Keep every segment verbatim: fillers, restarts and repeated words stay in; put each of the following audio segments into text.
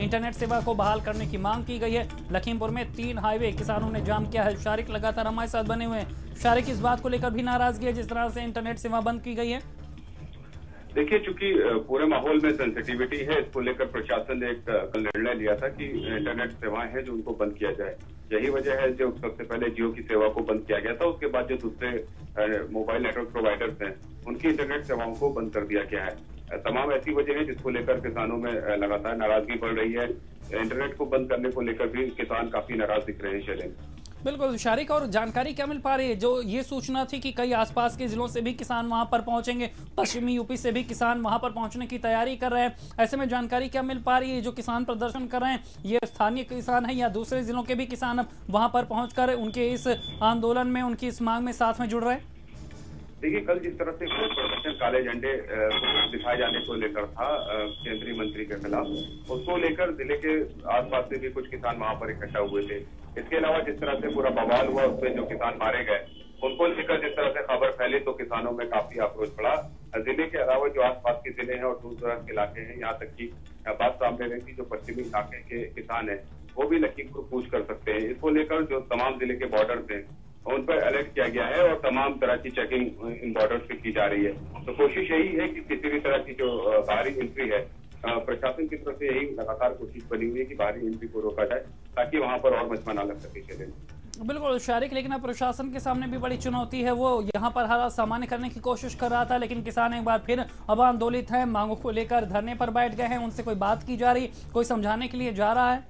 Internet सेवा को बहाल करने की मांग की गई है। लखीमपुर में तीन हाईवे किसानों ने जाम किया है। शारिक लगातार हमारे साथ बने हुए हैं। शारिक, इस बात को लेकर भी नाराजगी है जिस तरह से इंटरनेट सेवा बंद की गई है? देखिए, चूंकि पूरे माहौल में सेंसिटिविटी है, इसको लेकर प्रशासन ने एक निर्णय लिया था कि इंटरनेट सेवाएं हैं जो उनको बंद किया जाए। यही वजह है जो सबसे पहले जियो की सेवा को बंद किया गया था। उसके बाद जो दूसरे मोबाइल नेटवर्क प्रोवाइडर्स हैं उनकी इंटरनेट सेवाओं को बंद कर दिया गया है। तमाम ऐसी वजह है जिसको लेकर किसानों में लगातार नाराजगी बढ़ रही है। इंटरनेट को बंद करने को लेकर भी किसान काफी नाराज दिख रहे हैं। शैलेंद्र, बिल्कुल शारिक, और जानकारी क्या मिल पा रही है? जो ये सूचना थी कि कई आसपास के जिलों से भी किसान वहां पर पहुंचेंगे, पश्चिमी यूपी से भी किसान वहां पर पहुंचने की तैयारी कर रहे हैं, ऐसे में जानकारी क्या मिल पा रही है? जो किसान प्रदर्शन कर रहे हैं ये स्थानीय किसान है या दूसरे जिलों के भी किसान अब वहां पर पहुंचकर उनके इस आंदोलन में, उनकी इस मांग में साथ में जुड़ रहे हैं? देखिए, कल जिस तरह से प्रदर्शन काले झंडे को दिखाए जाने को लेकर था केंद्रीय मंत्री के खिलाफ, उसको लेकर जिले के आसपास से भी कुछ किसान वहां पर इकट्ठा हुए थे। इसके अलावा जिस तरह से पूरा बवाल हुआ उसमें जो किसान मारे गए उनको लेकर जिस तरह से खबर फैली तो किसानों में काफी आक्रोश बढ़ा। जिले के अलावा जो आसपास के जिले हैं और दूर दराज के इलाके हैं, यहाँ तक की बात सामने रही थी जो पश्चिमी इलाके के किसान है वो भी लखीमपुर कूच कर सकते हैं। इसको लेकर जो तमाम जिले के बॉर्डर थे उन पर अलर्ट किया गया है और तमाम तरह की चेकिंग इन बॉर्डर पे की जा रही है। तो कोशिश यही है कि किसी भी तरह की जो बाहरी एंट्री है, प्रशासन की तरफ से यही लगातार कोशिश बनी हुई है कि बाहरी एंट्री को रोका जाए ताकि वहां पर और मचमा ना लग सके। चले बिल्कुल शारिक, लेकिन अब प्रशासन के सामने भी बड़ी चुनौती है। वो यहाँ पर हालात सामान्य करने की कोशिश कर रहा था, लेकिन किसान एक बार फिर अब आंदोलित हैं, मांगों को लेकर धरने पर बैठ गए हैं। उनसे कोई बात की जा रही, कोई समझाने के लिए जा रहा है?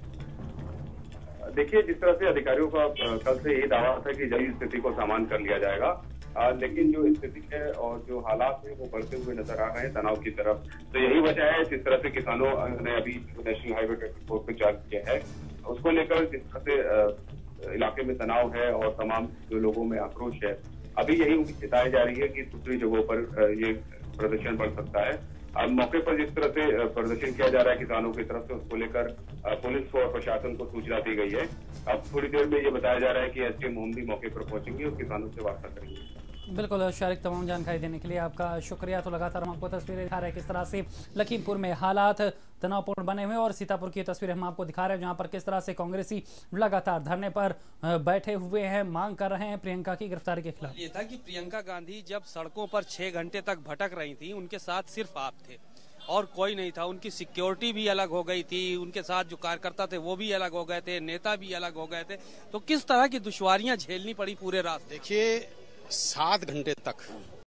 देखिए, जिस तरह से अधिकारियों का कल से यही दावा था कि जल्द स्थिति को सामान्य कर लिया जाएगा, आ, लेकिन जो स्थिति है और जो हालात है वो बढ़ते हुए नजर आ रहे हैं तनाव की तरफ। तो यही वजह है जिस तरह से किसानों ने अभी नेशनल हाईवे ट्रैफिक फोर्स को चार्ज किया है, उसको लेकर जिस तरह से इलाके में तनाव है और तमाम जो लोगों में आक्रोश है, अभी यही उम्मीद जताई जा रही है कि दूसरी जगहों पर ये प्रदर्शन बढ़ सकता है। अब मौके पर जिस तरह से प्रदर्शन किया जा रहा है किसानों की तरफ से, उसको लेकर पुलिस को और प्रशासन को सूचना दी गई है। अब थोड़ी देर में ये बताया जा रहा है कि एसडीएम मोहम्मदी मौके पर पहुंचेंगे और किसानों से वार्ता करेंगे। बिल्कुल शारिक, तमाम जानकारी देने के लिए आपका शुक्रिया। तो लगातार हम आपको तस्वीरें दिखा रहे हैं किस तरह से लखीमपुर में हालात तनावपूर्ण बने हुए, और सीतापुर की तस्वीरें हम आपको दिखा रहे हैं जहां पर किस तरह से कांग्रेसी लगातार धरने पर बैठे हुए हैं, मांग कर रहे हैं प्रियंका की गिरफ्तारी के खिलाफ। ये था कि प्रियंका गांधी जब सड़कों पर छह घंटे तक भटक रही थी, उनके साथ सिर्फ आप थे और कोई नहीं था। उनकी सिक्योरिटी भी अलग हो गई थी, उनके साथ जो कार्यकर्ता थे वो भी अलग हो गए थे, नेता भी अलग हो गए थे। तो किस तरह की दुश्वारियां झेलनी पड़ी पूरे रात? देखिए, सात घंटे तक